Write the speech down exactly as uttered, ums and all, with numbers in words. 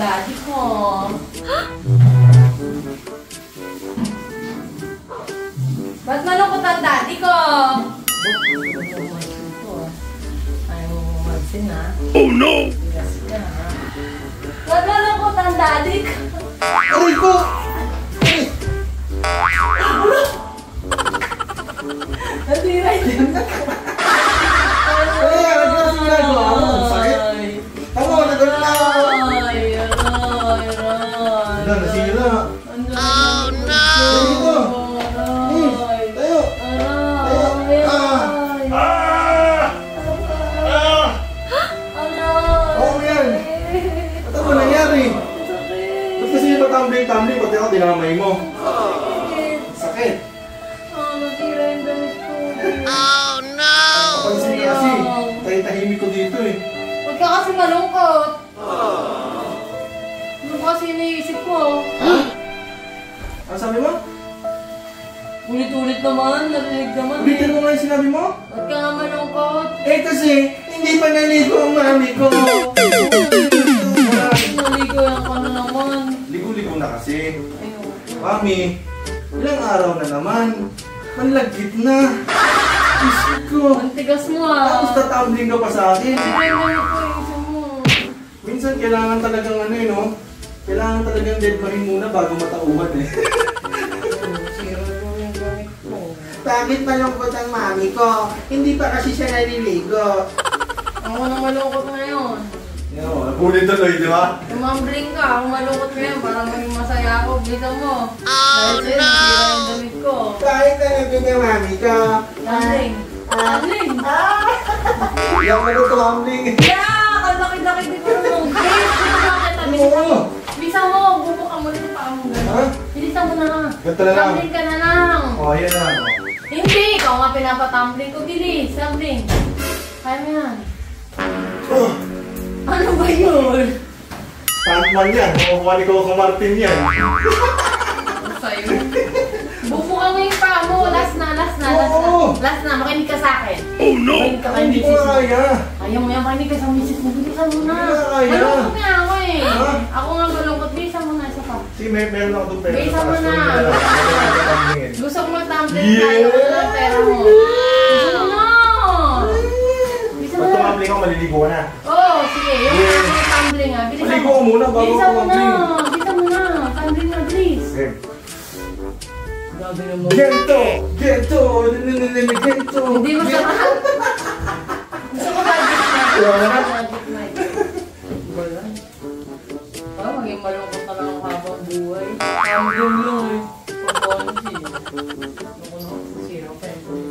daddy ko. Ba't malungkot ang daddy ko? Ayaw mo mamansin ha? Oh no! Bilas ka ha? Ba't malungkot ang daddy ko? Aray ko! Natiray din. Ay, ano ka kasi ginagawa mo? Sakit? Tama, nagano na ako. Ay, aray, aray. Wala, nasira. Oh no! Dito. Hmm, tayo. Aray, aray. Ah! Ah! Aray. Oo yan. Ano ba nangyari? Ba't kasi yung tumbling-tumbling, pati ako dinamay mo? Sakit. Ah, natira yung damit ko. Kapansin ka kasi, tahi-tahimik ko dito eh. Huwag ka kasi malungkot. Ano kasi iniisip ko? Ano sabi mo? Ulit-ulit naman, narinig naman eh. Ulitin mo nga yung sinabi mo? Huwag ka nga malungkot. Eh kasi, hindi pa naligo ang mami ko. Naligo yan ka na naman. Ligo-ligo na kasi. Ayun. Mami, ilang araw na naman. Manlagkit na. Isip ko. Ang tigas mo ah. Tapos tatumbling ka pa sa akin. Ay, damit ko, isa mo. Minsan kailangan talagang ano eh, no? Kailangan talagang deadmahin muna bago matauhan eh. Sira ko yung gamit ko. Bakit malungkot ang mami ko? Hindi pa kasi siya naliligo. Ako nang malungkot ngayon. No, napulit tuloy, di ba? Tumambling ka, ako malungkot ngayon para maging masaya ako. Bisa mo. Oh no! Nasira yung damit ko. Kahit na nabig ang mami ko. Tumbling. Tumbling. Hindi ako natutumbling. Yeah! Kalaki-laki din ko mo. Please, bakit ah? Bisa mo. Bisa mo. Bubuka mo rin pa mo. Ha? Bisa mo na. Ganito na lang. Tumbling ka na lang. O, oh, ayan na. Hindi. Ikaw nga pinapatumbling ko. Bilis. Tumbling. Kaya mo yan. Oh, Ano ba yun? stuntman yan. Kukuha ni Coco Martin yan. Ano sa'yo? Bubuka mo yung paa mo. Last na, last na, last na. Oo. Last na. Makinig ka sa akin. Oh no! Makinig ka kay Hindi misis ko mo. kaya. Kaya mo yan. Makinig ka sa misis mo. Bilisan mo na. Hindi ko kaya. Malungkot nga ako eh. Ha? Ako nga malungkot. Bilisan mo na. Isa pa. Si may meron ako itong pera. Bisa mo na. Gusto ko mag-tumbling Yeah. tayo. Ano na pera mo? Gusto mo na. Bisa mo Pag na. tumambling ako, maliligo ka na. Oo, sige. Yung Yeah. yeah. tumbling ah. Bilisan Maligo ka muna bago Bilisan mo na. tumbling. Bilisan mo na. Tumbling na, please. Okay. Grabe naman. Gento! Gento! Gento! Hindi mo sa Gusto ko magic night. Wala na. Magic night. Wala. Ah, maging malungkot na lang ang habang buhay. Ang gulo eh. Paponsi. Ano ko na, zero pa yun.